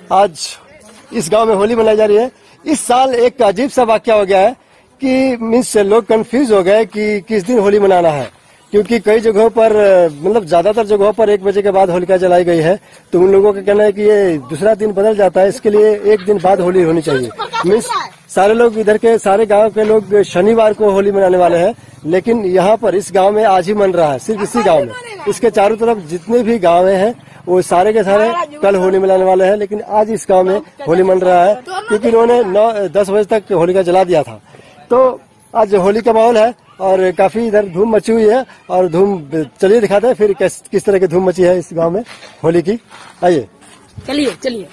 आज इस गांव में होली मनाई जा रही है। इस साल एक अजीब सा वाकया हो गया है कि मीन्स लोग कंफ्यूज हो गए कि किस दिन होली मनाना है, क्योंकि कई जगहों पर मतलब ज्यादातर जगहों पर 1 बजे के बाद होलिका जलाई गई है। तो उन लोगों का कहना है कि ये दूसरा दिन बदल जाता है, इसके लिए एक दिन बाद होली होनी चाहिए। मीन्स सारे लोग इधर के सारे गांव के लोग शनिवार को होली मनाने वाले हैं, लेकिन यहाँ पर इस गांव में आज ही मन रहा है, सिर्फ इसी गांव में। इसके चारों तरफ जितने भी गाँव हैं वो सारे के सारे कल होली मनाने वाले हैं, लेकिन आज इस गांव में होली मन रहा है क्योंकि इन्होंने 9-10 बजे तक होलिका जला दिया था। तो आज होली का माहौल है और काफी इधर धूम मची हुई है। और धूम चलिए दिखाते हैं फिर किस तरह की धूम मची है इस गांव में होली की। आइए चलिए चलिए।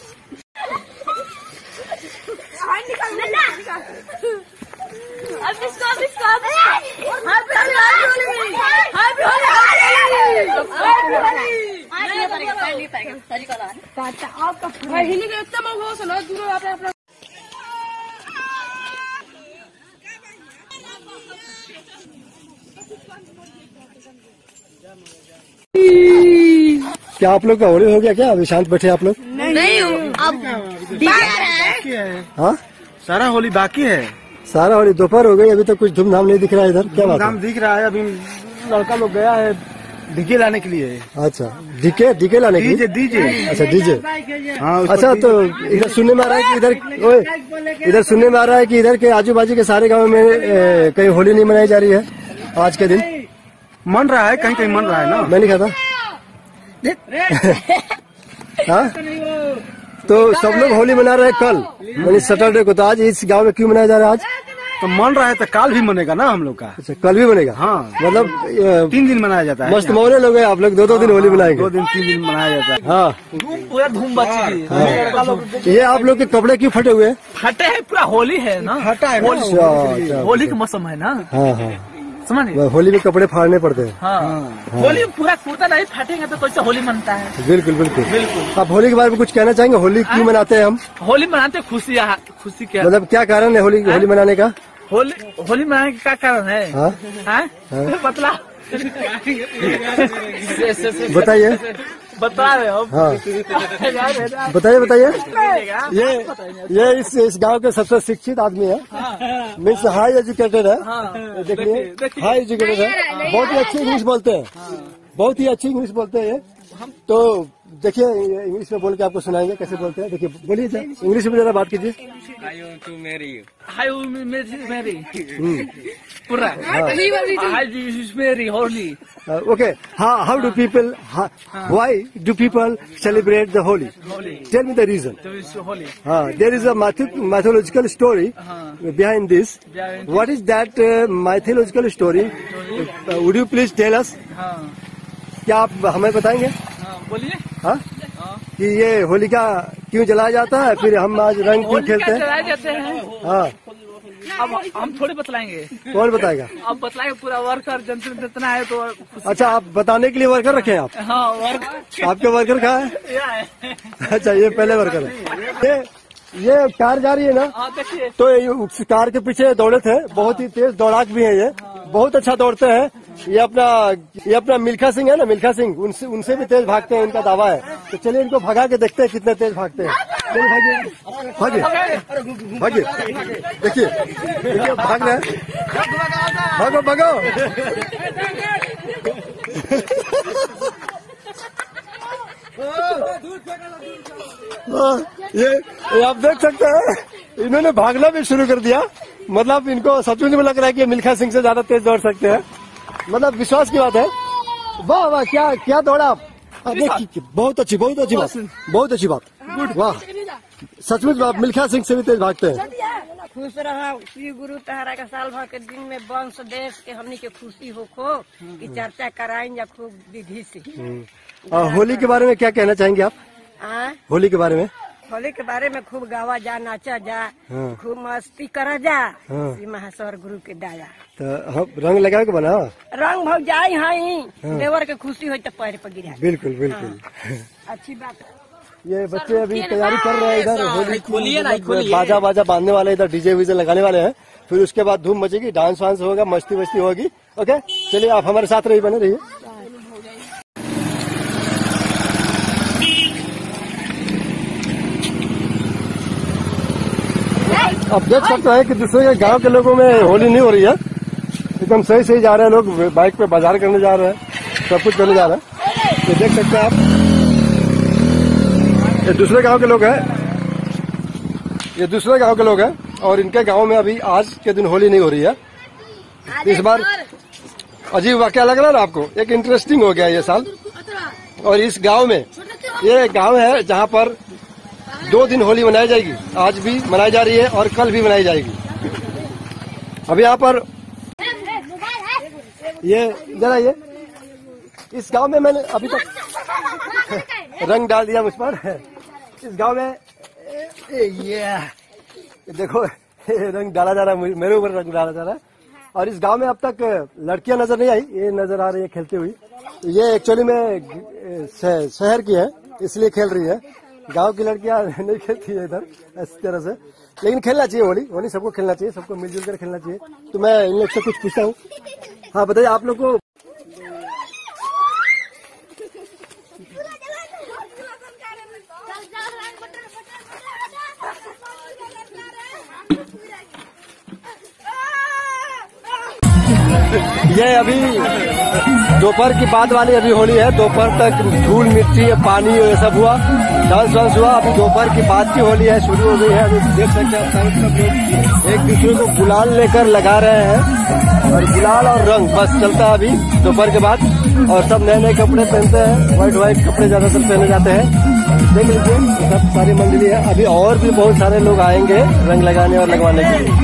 क्या आप लोग का होली हो गया क्या? अभी शांत बैठे आप लोग? नहीं अब हाँ सारा होली बाकी है। सारा होली दोपहर हो गई, अभी तक कुछ धूमधाम नहीं दिख रहा है इधर। क्या बात है? दिख रहा है, अभी लड़का लोग गया है डीजे लाने के लिए। अच्छा डीके लाने के लिए? डीजे अच्छा डीजे। हाँ अच्छा तो इधर सुनने में आ रहा है कि इधर सुनने में आ रहा है कि इधर के आजू बाजू के सारे गाँव में कहीं होली नहीं मनाई जा रही है आज के दिन। मन रहा है, कहीं कहीं मन रहा है ना। मैं नहीं खाता। हाँ तो सब लोग होली मना रहे हैं कल यानी सैटरडे को, तो आज इस गांव में क्यों मनाया जा रहा है आज? तो मन रहा है तो काल भी मनेगा ना हम लोग का। अच्छा कल भी बनेगा? हाँ मतलब 3 दिन मनाया जाता है। मस्त मौने लोग हैं आप लोग, 2-2 दिन होली मनाएंगे। 2 दिन 3 दिन मनाया जाता है। हाँ पूरा धूम मची है। ये आप लोग के कपड़े क्यों फटे हुए हैं? फटे है, पूरा होली है ना, हटा है होली का मौसम है ना। हाँ हाँ समझ होली में कपड़े फाड़ने पड़ते हैं। हाँ होली पूरा कुर्ता नहीं फाटेंगे तो कैसे होली मनता है। बिल्कुल बिल्कुल बिल्कुल। आप होली के बारे में कुछ कहना चाहेंगे? होली क्यों मनाते हैं हम? होली मनाते खुशी क्या मतलब क्या कारण है होली मनाने का? होली मनाने का क्या कारण है? हाँ बतला बताइए। बता रहे हो? हाँ बताइए। ये इस गांव के सबसे शिक्षित आदमी है, मीन्स हाई एजुकेटेड है। देखिए हाई एजुकेटेड है, बहुत ही अच्छी इंग्लिश बोलते हैं, बहुत ही अच्छी इंग्लिश बोलते हैं। तो देखिए इंग्लिश में बोल के आपको सुनाएंगे कैसे बोलते हैं। देखिए बोलिए इंग्लिश में जरा बात कीजिए। I want to marry you. I will marry. पूरा I will marry holy. Okay. How do people? Why do people celebrate the Holi? Tell me the reason. Holy. There is a mythological story behind this. What is that mythological story? Would you please tell us? क्या आप हमें बताएंगे? बोलिए। हाँ कि ये होलिका क्यों जलाया जाता है, फिर हम आज रंग क्यों खेलते हैं? जलाए जाते हैं। हाँ अब हम थोड़ी बतलाएंगे। कौन बताएगा? अब बतलाएंगे, पूरा वर्कर जनता जितना है तो। अच्छा आप बताने के लिए वर्कर रखे हैं आप? हाँ वर्कर। आपके वर्कर कहाँ है? अच्छा ये पहले वर्कर है। ये कार जा रही है ना, तो उस कार के पीछे दौड़े थे, बहुत ही तेज दौड़ाक भी है ये, बहुत अच्छा दौड़ते हैं। ये अपना मिल्खा सिंह है ना, मिल्खा सिंह उनसे भी तेज भागते हैं, इनका दावा है। तो चलिए इनको भगा के देखते हैं कितने तेज भागते हैं। चलिए भागिए देखिए भाग रहे हैं, भागो ये आप देख सकते हैं, इन्होंने भागना भी शुरू कर दिया। मतलब इनको सचमुच में लग रहा है कि मिल्खा सिंह से ज्यादा तेज दौड़ सकते हैं। मतलब विश्वास की बात है। वाह वाह क्या दौड़ा आप। बहुत अच्छी बात। वाह सचमुच आप मिल्खा सिंह से भी तेज भागते हैं। खुश रहा श्री गुरु तहरा का साल भर के दिन में वंश देश के हमनी के खुशी हो खो की चर्चा कराएंगे खूब विधि से। होली के बारे में क्या कहना चाहेंगे आप? होली के बारे में? होली के बारे में खूब गावा जा, नाचा जा, खूब मस्ती करा जा। श्री महासवर गुरु के दाया तो हम रंग लगा के बना रंग भग जाये हाई देवर के खुशी हो तो पैर पर गिरा। बिल्कुल अच्छी बात है। ये बच्चे अभी तैयारी कर रहे हैं इधर होली की, बाजा बांधने वाले, इधर डीजे वीजे लगाने वाले हैं। फिर उसके बाद धूम मचेगी, डांस वांस होगा, मस्ती होगी। ओके चलिए आप हमारे साथ बने रहिए। आप देख सकते हैं कि दूसरे के गांव के लोगों में होली नहीं हो रही है, एकदम सही सही जा रहे हैं लोग, बाइक पे बाजार करने जा रहे हैं, सब कुछ करने जा रहे हैं। ये देख सकते हैं आप, ये दूसरे गांव के लोग हैं, ये दूसरे गांव के लोग हैं और इनके गांव में अभी आज के दिन होली नहीं हो रही है। इस बार अजीब वाकया लग रहा है ना आपको, एक इंटरेस्टिंग हो गया ये साल। और इस गांव में, ये गांव है जहां पर 2 दिन होली मनाई जाएगी, आज भी मनाई जा रही है और कल भी मनाई जाएगी। अभी यहाँ पर ये जरा ये इस गांव में मैंने अभी तक रंग डाल दिया मुझ पर। इस गांव में ये देखो रंग डाला जा रहा है, मेरे ऊपर रंग डाला जा रहा है। और इस गांव में अब तक लड़कियां नजर नहीं आई, ये नजर आ रही है खेलती हुई। ये एक्चुअली में शहर की है इसलिए खेल रही है, गांव की लड़कियां नहीं खेलती है इधर इस तरह से। लेकिन खेलना चाहिए होली, होली सबको खेलना चाहिए, सबको मिलजुल कर खेलना चाहिए। तो मैं इन लोग से कुछ पूछता हूँ। हाँ बताइए आप लोग को ये अभी दोपहर की बाद वाली अभी होली है, दोपहर तक धूल मिट्टी पानी ये सब हुआ, डांस वांस हुआ। अभी दोपहर की बाद की होली है, शुरू हो गई है। अभी देख सकते हैं सब लोग एक दूसरे को गुलाल लेकर लगा रहे हैं और गुलाल और रंग बस चलता है अभी दोपहर के बाद। और सब नए नए कपड़े पहनते हैं, व्हाइट कपड़े ज्यादातर पहने जाते हैं। देख लीजिए सब सारी मंडली है, अभी और भी बहुत सारे लोग आएंगे रंग लगाने और लगवाने के लिए।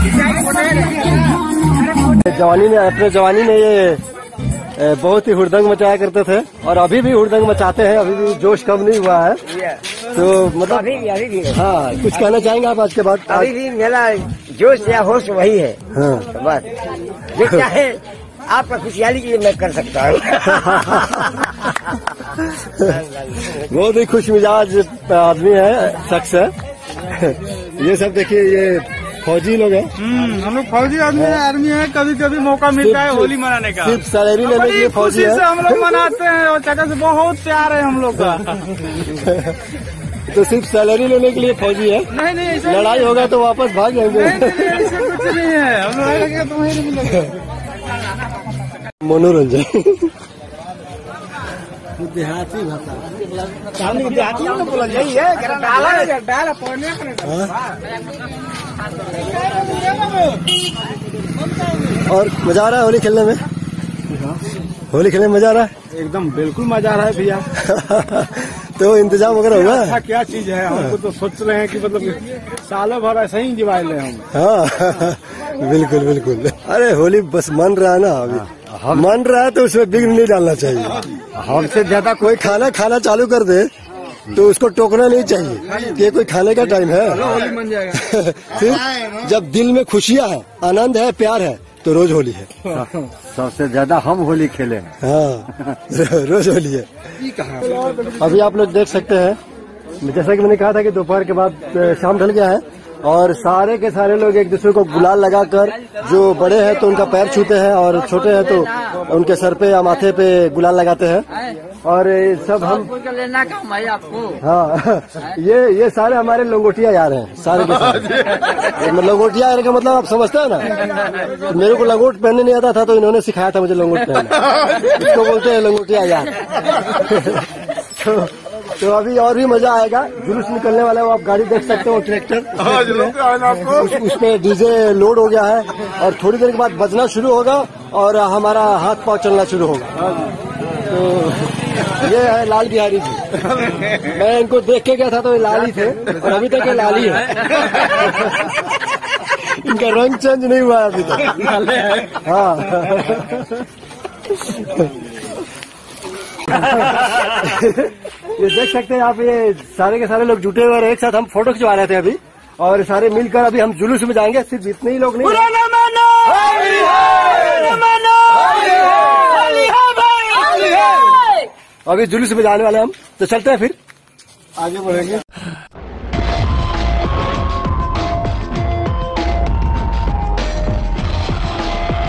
अपने जवानी में ये बहुत ही हुड़दंग मचाया करते थे और अभी भी हुड़दंग मचाते हैं, अभी भी जोश कम नहीं हुआ है। तो मतलब अभी भी हाँ, कुछ कहना चाहेंगे आप आज के बाद? अभी भी मेरा जोश या होश वही है। हाँ। तो बस जो चाहे आपका खुशहाली के लिए मैं कर सकता हूँ। बहुत ही खुश मिजाज आदमी है, शख्स है। ये सब देखिए, ये फौजी लोग हैं। हम लोग फौजी आदमी है, आर्मी है। कभी कभी मौका मिलता है होली मनाने का, सिर्फ सैलरी लेने के लिए फौजी है। हम लोग मनाते हैं और चाचा से बहुत प्यार है हम लोग का। तो सिर्फ सैलरी लेने के लिए फौजी है? नहीं ऐसा लड़ाई होगा तो वापस भाग जाएंगे। ऐसा कुछ नहीं है, हम लड़ाई लगेगा तो वहीं मिलेगा। मनोरंजन देहाती भाषा, देहाती में बोला यही है। डाला पौने और मजा आ रहा है होली खेलने में? होली खेलने में मजा आ रहा है? एकदम बिल्कुल मजा आ रहा है भैया। तो इंतजाम वगैरह हुआ? अच्छा क्या चीज है, हमको तो सोच रहे हैं कि मतलब सालों भर ऐसे ही इंजॉय ले हम। हाँ बिल्कुल बिल्कुल। अरे होली बस मन रहा है ना, अभी मन रहा है तो उसमें बिघ्न नहीं डालना चाहिए। हमसे ज्यादा कोई खाना चालू कर दे तो उसको टोकना नहीं चाहिए कि ये कोई खाने का टाइम है। होली मन जाएगा। फिर जब दिल में खुशियाँ है, आनंद है, प्यार है तो रोज होली है। सबसे ज्यादा हम होली खेले। हाँ रोज होली है। अभी आप लोग देख सकते हैं, जैसा कि मैंने कहा था कि दोपहर के बाद शाम ढल गया है और सारे के सारे लोग एक दूसरे को गुलाल लगाकर, जो बड़े हैं तो उनका पैर छूते हैं और छोटे हैं तो उनके सर पे या माथे पे गुलाल लगाते हैं। और सब हम लेना काम है आपको। हाँ ये सारे हमारे लंगोटिया यार हैं, सारे के सारे। लंगोटिया यार का मतलब आप समझते हैं ना? मेरे को लंगोट पहनने नहीं आता था तो इन्होंने सिखाया था मुझे लंगोट पहनना, इसको बोलते हैं लंगोटिया यार। तो अभी और भी मजा आएगा, जुलूस निकलने वाला है। वो आप गाड़ी देख सकते हो, ट्रैक्टर उसमें डीजे लोड हो गया है और थोड़ी देर के बाद बजना शुरू होगा और हमारा हाथ पाँव चलना शुरू होगा। तो ये है लाल बिहारी जी। मैं इनको देख के गया था तो ये लाल ही थे और अभी तक ये लाल ही है। इनका रंग चेंज नहीं हुआ है अभी तक। हाँ ये देख सकते हैं आप, ये सारे के सारे लोग जुटे हुए और एक साथ हम फोटो खिंचवा रहे थे अभी, और सारे मिलकर अभी हम जुलूस में जाएंगे। सिर्फ इतने ही लोग नहीं, अभी जुलूस में जाने वाले हम। तो चलते हैं फिर आगे बढ़ेंगे।